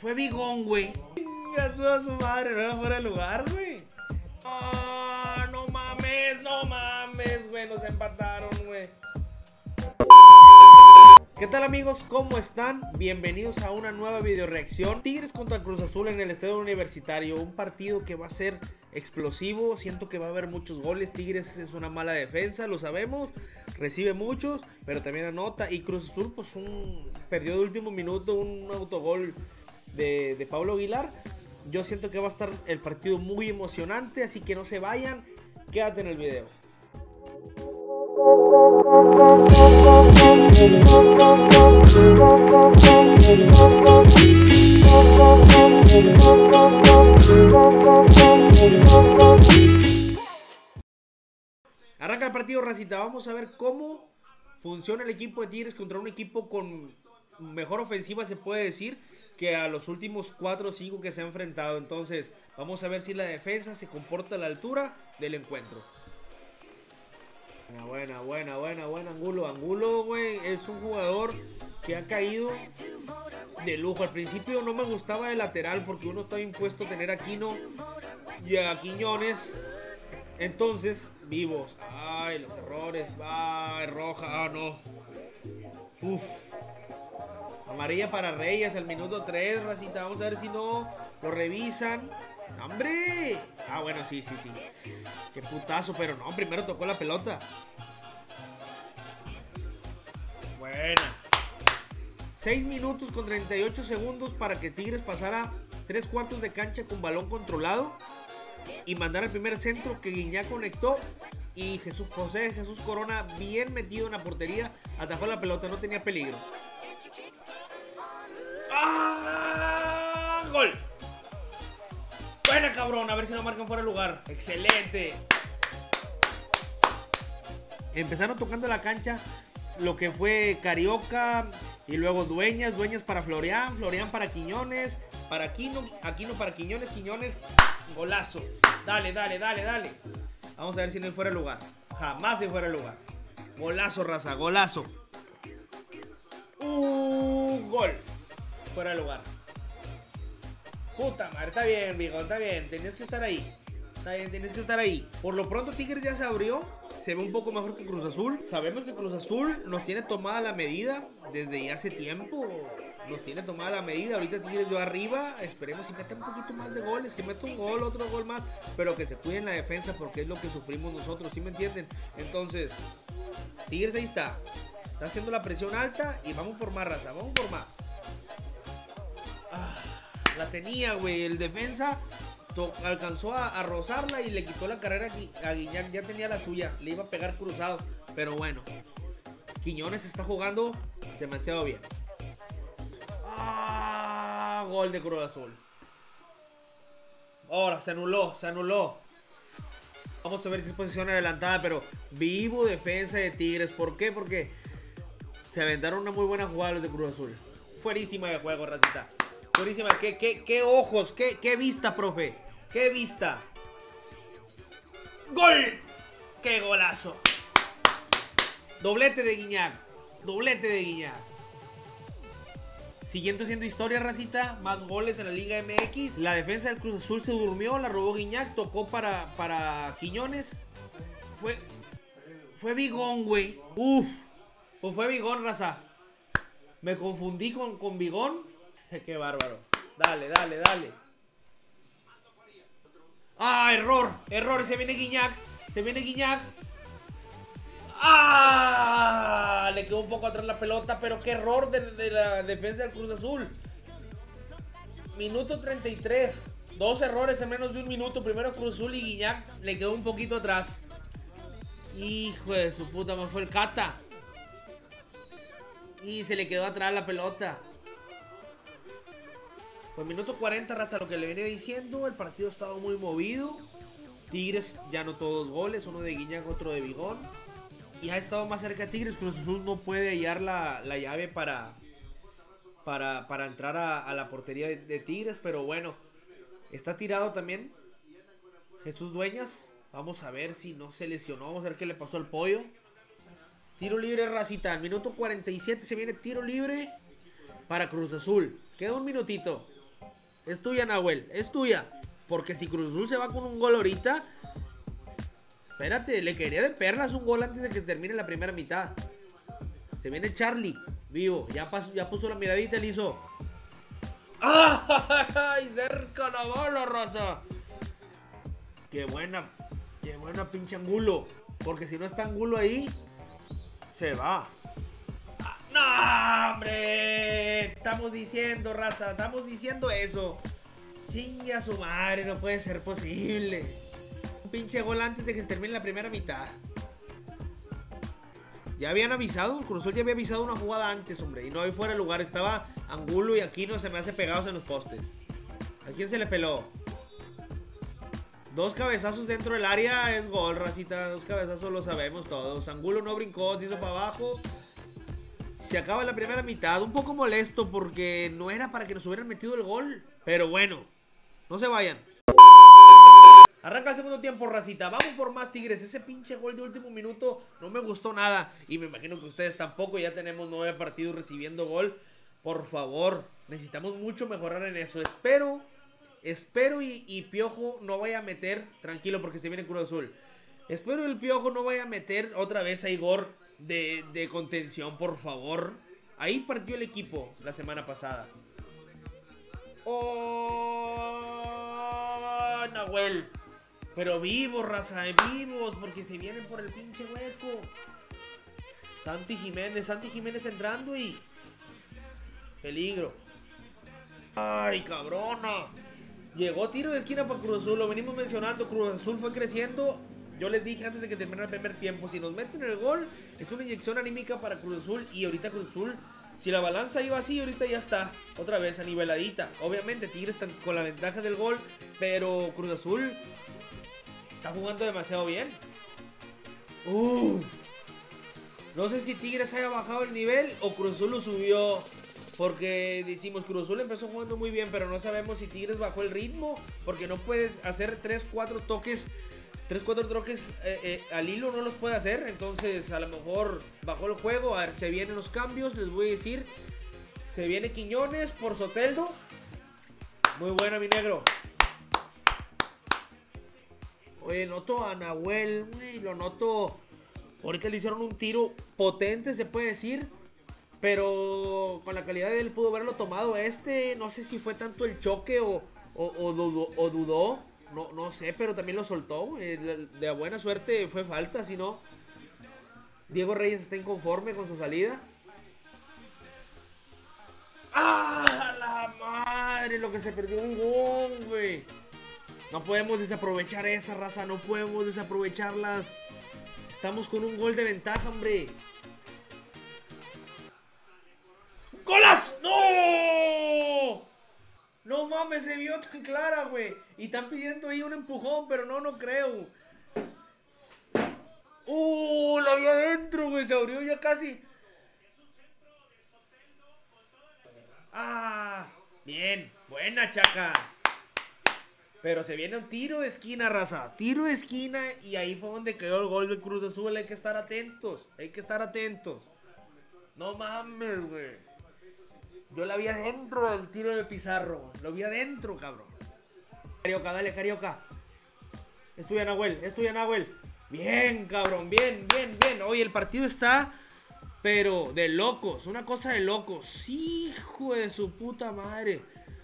Fue Bigón, güey. Ya toda su madre, no era fuera de lugar, güey. Ah, no mames, güey. Nos empataron, güey. ¿Qué tal, amigos? ¿Cómo están? Bienvenidos a una nueva video reacción. Tigres contra Cruz Azul en el Estadio Universitario. Un partido que va a ser explosivo. Siento que va a haber muchos goles. Tigres es una mala defensa, lo sabemos. Recibe muchos, pero también anota. Y Cruz Azul, pues perdió de último minuto un autogol de Pablo Aguilar. Yo siento que va a estar el partido muy emocionante, así que no se vayan. Quédate en el video. Arranca el partido, racita. Vamos a ver cómo funciona el equipo de Tigres contra un equipo con mejor ofensiva, se puede decir, que a los últimos 4 o 5 que se ha enfrentado. Entonces vamos a ver si la defensa se comporta a la altura del encuentro. Buena, Angulo, güey, es un jugador que ha caído de lujo. Al principio no me gustaba de lateral porque uno estaba impuesto a tener a Aquino y a Quiñones. Entonces, vivos. Ay, los errores. Ay, roja. Ah, no. Uf. Amarilla para Reyes al minuto 3, racita. Vamos a ver si no lo revisan. ¡Hombre! Ah, bueno, sí. Qué putazo, pero no, primero tocó la pelota. Buena. 6 minutos con 38 segundos para que Tigres pasara 3/4 de cancha con balón controlado y mandara el primer centro que Guiñac conectó. Y José Jesús Corona, bien metido en la portería, atajó la pelota, no tenía peligro. ¡Ah! ¡Gol! Buena, cabrón, a ver si lo marcan fuera de lugar. ¡Excelente! Empezaron tocando la cancha lo que fue Carioca y luego Dueñas para Florian para Quiñones, para Aquino para Quiñones, golazo. Dale. Vamos a ver si no hay fuera de lugar. Jamás hay fuera de lugar. Golazo, raza, golazo. Gol. Fuera de lugar. Puta madre, está bien, Bigón, está bien. Tenías que estar ahí. Está bien, tenías que estar ahí. Por lo pronto Tigres ya se abrió. Se ve un poco mejor que Cruz Azul. Sabemos que Cruz Azul nos tiene tomada la medida desde hace tiempo. Nos tiene tomada la medida. Ahorita Tigres va arriba. Esperemos si mete un poquito más de goles. Que meta un gol, otro gol más. Pero que se cuide en la defensa porque es lo que sufrimos nosotros. ¿Sí me entienden? Entonces, Tigres ahí está. Está haciendo la presión alta y vamos por más, raza. Vamos por más. La tenía, güey. El defensa alcanzó a rozarla y le quitó la carrera a Guiñac. Ya tenía la suya. Le iba a pegar cruzado. Pero bueno. Quiñones está jugando demasiado bien. Gol de Cruz Azul. Ahora se anuló. Vamos a ver si es posición adelantada. Pero vivo defensa de Tigres. ¿Por qué? Porque se aventaron una muy buena jugada los de Cruz Azul. Fuerísima de juego, racita. Fuerísima. ¿Qué ojos? ¿Qué vista, profe? ¡Qué vista! ¡Gol! ¡Qué golazo! Doblete de Guiñac. Siguiendo siendo historia, racita. Más goles en la Liga MX. La defensa del Cruz Azul se durmió. La robó Guiñac. Tocó para Quiñones. Fue Bigón, güey. Uf. Pues fue Bigón, raza. Me confundí con Bigón. Qué bárbaro. Dale. ¡Ah, error! Se viene Guiñac. ¡Ah! Le quedó un poco atrás la pelota, pero qué error de la defensa del Cruz Azul. Minuto 33. 2 errores en menos de un minuto. Primero Cruz Azul y Guiñac le quedó un poquito atrás. Hijo de su puta, más fue el Cata. Y se le quedó atrás la pelota. Pues minuto 40, raza, lo que le viene diciendo. El partido ha estado muy movido. Tigres ya anotó 2 goles. Uno de Guiñac, otro de Bigón. Y ha estado más cerca de Tigres. Cruz Azul no puede hallar la llave para entrar a la portería de Tigres. Pero bueno, está tirado también Jesús Dueñas. Vamos a ver si no se lesionó. Vamos a ver qué le pasó al pollo. Tiro libre, racita. Al minuto 47 se viene tiro libre para Cruz Azul. Queda un minutito. Es tuya, Nahuel, es tuya. Porque si Cruz Azul se va con un gol ahorita... Espérate, le quería de perlas un gol antes de que termine la primera mitad. Se viene Charlie, vivo. Ya puso la miradita, le hizo. ¡Ay! Cerca la bola, raza. Qué buena pinche Angulo. Porque si no está Angulo ahí, se va. ¡No, hombre! Estamos diciendo, raza, estamos diciendo eso. Chingue a su madre, no puede ser posible. Un pinche gol antes de que se termine la primera mitad. Ya habían avisado, Cruz Azul ya había avisado una jugada antes, hombre. Y no hay fuera de lugar, estaba Angulo y Aquino se me hace pegados en los postes. ¿A quién se le peló? 2 cabezazos dentro del área es gol, racita. 2 cabezazos lo sabemos todos. Angulo no brincó, se hizo para abajo. Se acaba la primera mitad. Un poco molesto porque no era para que nos hubieran metido el gol. Pero bueno, no se vayan. Arranca el segundo tiempo, racita. Vamos por más, Tigres. Ese pinche gol de último minuto no me gustó nada. Y me imagino que ustedes tampoco. Ya tenemos 9 partidos recibiendo gol. Por favor, necesitamos mucho mejorar en eso. Espero y Piojo no vaya a meter. Tranquilo, porque se viene Cruz Azul. Espero el Piojo no vaya a meter otra vez a Igor de contención, por favor. Ahí partió el equipo la semana pasada. ¡Oh! Nahuel. Pero vivos, raza, vivos, porque se vienen por el pinche hueco. Santi Jiménez entrando y... peligro. ¡Ay, cabrona! Llegó tiro de esquina para Cruz Azul, lo venimos mencionando. Cruz Azul fue creciendo. Yo les dije antes de que terminara el primer tiempo, si nos meten el gol, es una inyección anímica para Cruz Azul. Y ahorita Cruz Azul, si la balanza iba así, ahorita ya está otra vez aniveladita. Obviamente Tigres está con la ventaja del gol, pero Cruz Azul está jugando demasiado bien. No sé si Tigres haya bajado el nivel o Cruz Azul lo subió. Porque decimos, Cruz Azul empezó jugando muy bien, pero no sabemos si Tigres bajó el ritmo. Porque no puedes hacer 3-4 toques al hilo, no los puede hacer. Entonces a lo mejor bajó el juego. A ver, se vienen los cambios, les voy a decir. Se viene Quiñones por Soteldo. Muy buena, mi negro. Oye, noto a Nahuel, lo noto. Ahorita le hicieron un tiro potente, se puede decir. Pero con la calidad de él pudo haberlo tomado no sé si fue tanto el choque o dudó. No sé, pero también lo soltó. De buena suerte fue falta, si no. Diego Reyes está inconforme con su salida. ¡Ah, la madre! Lo que se perdió un gol, güey. No podemos desaprovechar esa, raza. No podemos desaprovecharlas. Estamos con un gol de ventaja, hombre. ¡Golas! ¡No! No mames, se vio tan clara, güey. Y están pidiendo ahí un empujón, pero no creo. La vi adentro, güey. Se abrió ya casi. Bien. Buena, Chaca. Pero se viene un tiro de esquina, raza. Tiro de esquina. Y ahí fue donde quedó el gol de Cruz Azul. Hay que estar atentos. No mames, güey. Yo la vi adentro del tiro de Pizarro. Lo vi adentro, cabrón. Carioca, dale, Carioca. Es tuya, Nahuel. Bien, cabrón, bien. Oye, el partido está, pero de locos. Una cosa de locos. Hijo de su puta madre.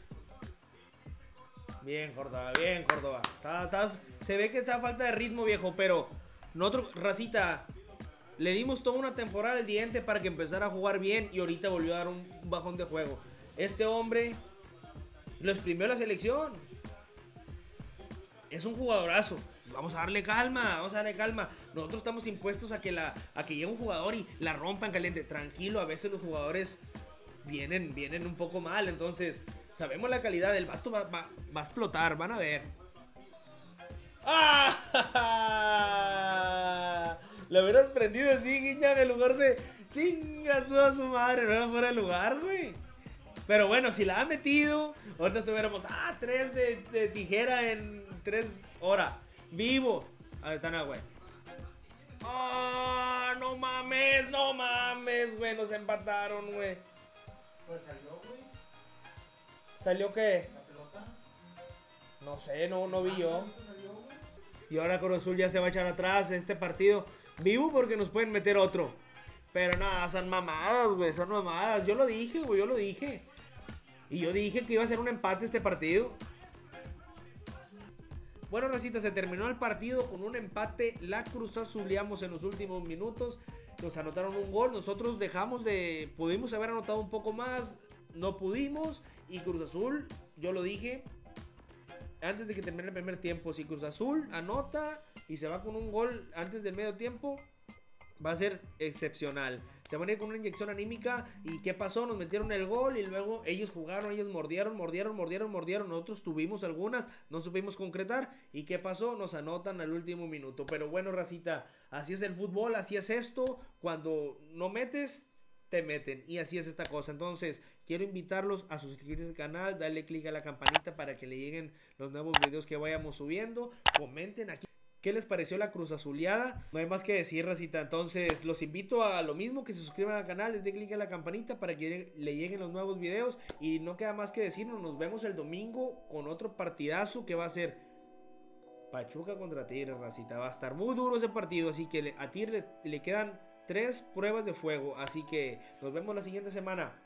Bien, Córdoba. Se ve que está a falta de ritmo, viejo, pero nosotros, racita, le dimos toda una temporada al diente para que empezara a jugar bien y ahorita volvió a dar un bajón de juego. Este hombre lo exprimió la selección. Es un jugadorazo. Vamos a darle calma. Nosotros estamos impuestos a que llegue un jugador y la rompa en caliente. Tranquilo, a veces los jugadores vienen un poco mal. Entonces, sabemos la calidad del vato. Va a explotar, van a ver. Lo hubieras prendido así, Guiñaga, en lugar de chingas a su madre. No era fuera de lugar, güey. Pero bueno, si la ha metido, ahorita estuviéramos 3 de tijera en 3 horas. Vivo. A ver, están, güey. No mames, güey. Nos empataron, güey. Pues salió, güey. ¿Salió qué? La pelota. No sé, no vi yo. Y ahora Cruz Azul ya se va a echar atrás este partido. Vivo porque nos pueden meter otro. Pero nada, son mamadas, güey, son mamadas. Yo lo dije, güey, yo lo dije. Y yo dije que iba a ser un empate este partido. Bueno, racita, se terminó el partido con un empate. La Cruz Azuleamos en los últimos minutos. Nos anotaron un gol. Nosotros pudimos haber anotado un poco más. No pudimos. Y Cruz Azul, yo lo dije antes de que termine el primer tiempo. Si Cruz Azul anota y se va con un gol antes del medio tiempo, va a ser excepcional. Se van a ir con una inyección anímica. ¿Y qué pasó? Nos metieron el gol y luego ellos jugaron, ellos mordieron. Nosotros tuvimos algunas, no supimos concretar. ¿Y qué pasó? Nos anotan al último minuto. Pero bueno, racita, así es el fútbol, así es esto. Cuando no metes, te meten. Y así es esta cosa. Entonces, quiero invitarlos a suscribirse al canal, darle click a la campanita para que le lleguen los nuevos videos que vayamos subiendo. Comenten aquí ¿qué les pareció la Cruz Azuleada? No hay más que decir, racita. Entonces, los invito a lo mismo, que se suscriban al canal, les den click a la campanita para que le lleguen los nuevos videos. Y no queda más que decirnos, nos vemos el domingo con otro partidazo que va a ser Pachuca contra Tigres, racita. Va a estar muy duro ese partido, así que a Tigres le quedan 3 pruebas de fuego. Así que nos vemos la siguiente semana.